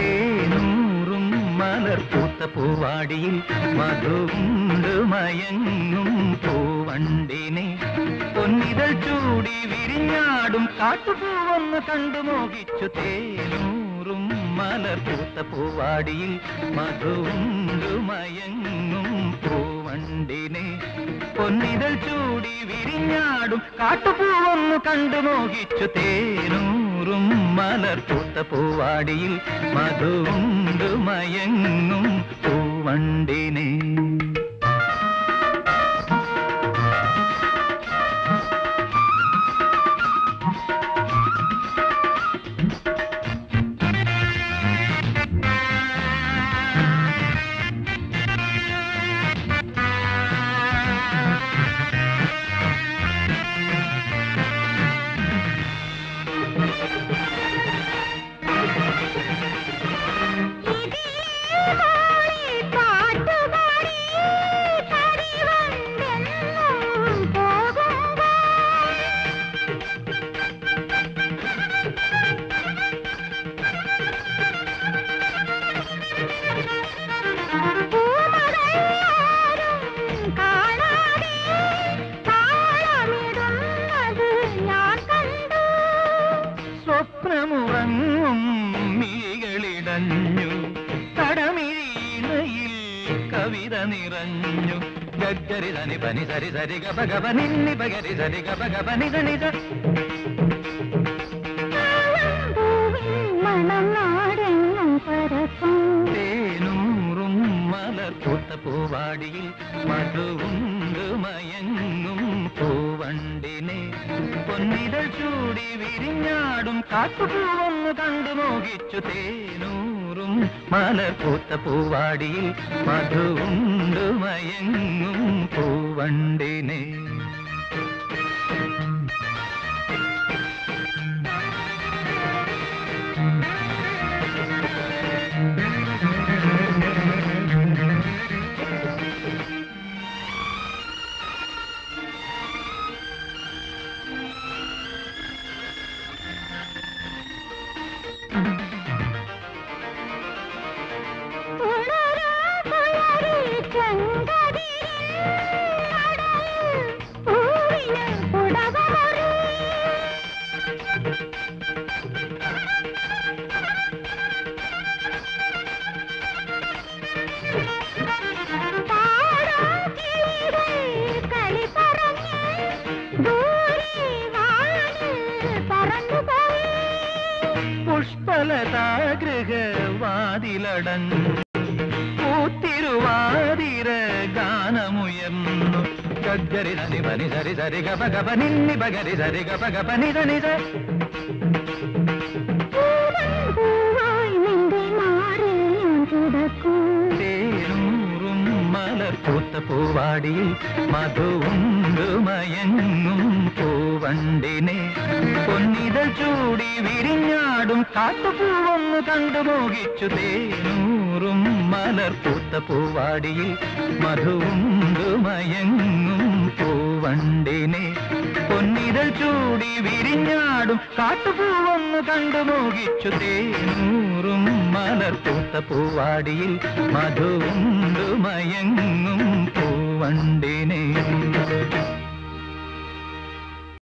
തേനൂറും മലർ പൂത്ത പൂവാടിയിൽ മധുണ്ട് മയങ്ങും പൂവണ്ടിനെ പൊന്നിതൾ ചൂടി വിരിഞ്ഞാടും കാട്ടുപൂവൊന്ന് കണ്ടു മോഹിച്ചു തേനൂറും മലർ പൂത്ത പൂവാടിയിൽ മധുണ്ട് മയങ്ങും പൂവണ്ടിനെ പൊന്നിതൾ ചൂടി വിരിഞ്ഞാടും കാട്ടുപൂവൊന്നു കണ്ടു മോഹിച്ചു തേനൂറും മലർ പൂത്ത പൂവാടിയിൽ മധുണ്ട് മയങ്ങും പൂവണ്ടിനെ സ്വപ്നമുറങ്ങും മിഴികളിടഞ്ഞു കടമിഴിയിൽ കവിത നിറഞ്ഞു ഗഗരി ധനി പനി സരി സരി ഗപ ഗപ നിന്നി പകരി സരി ഗപ ഗപ നിധ നിധ തേനൂറും മലർ പൂത്ത പൂവാടിയിൽ മധുണ്ട് മയങ്ങും പൂവണ്ടിനെ പൊന്നിതൾ ചൂടി വിരിഞ്ഞാടും കാട്ടുപൂവൊന്ന് കണ്ടു മോഹിച്ചു തേനൂറും മലർ പൂത്ത പൂവാടിയിൽ മധുണ്ട് മയങ്ങും പൂവണ്ടിനെ പുഷ്പലതാഗൃഹവാതിലടഞ്ഞു പൂത്തിരുവാതിര ഗാനമുയർന്നു ഗഗരി ധനി പനി സരി സരി ഗപ ഗപ നിന്നി പകരി സരി ഗപ ഗപ നിധ നിധ തേനൂറും മലർ പൂത്ത പൂവാടിയിൽ മധുണ്ട് മയങ്ങും പൂവണ്ടിനെ പൊന്നിതൾ ചൂടി വിരിഞ്ഞാടും കാട്ടുപൂവൊന്ന് കണ്ടു മോഹിച്ചു തേനൂറും മലർ പൂത്ത പൂവാടിയിൽ മധുണ്ട് മയങ്ങും പൂവണ്ടിനെ പൊന്നിതൾ ചൂടി വിരിഞ്ഞാടും കാട്ടുപൂവൊന്ന് കണ്ടു മോഹിച്ചു തേനൂറും മലർ പൂത്ത പൂവാടിയിൽ മധുണ്ട് മയങ്ങും പൂവണ്ടി